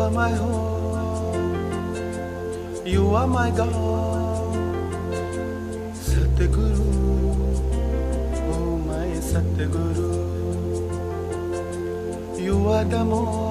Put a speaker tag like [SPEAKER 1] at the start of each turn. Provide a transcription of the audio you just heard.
[SPEAKER 1] are my home, you are my God, Satguru, oh my Satguru. You are the most